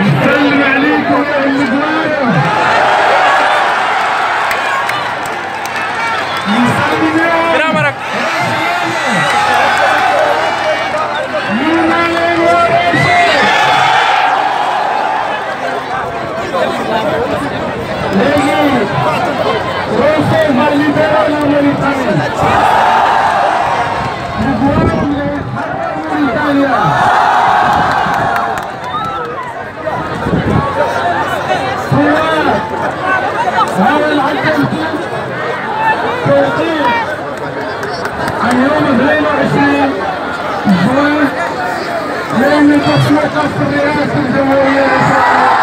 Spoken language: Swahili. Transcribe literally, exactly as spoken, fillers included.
سلم عليكم يا النجوان. برام رك Rosso va liberare la Mauritania. Mauritania. هذا العدل توقيع عن يوم اثنين وعشرين جوان لأن تصويت في الرئاسة الجمهورية.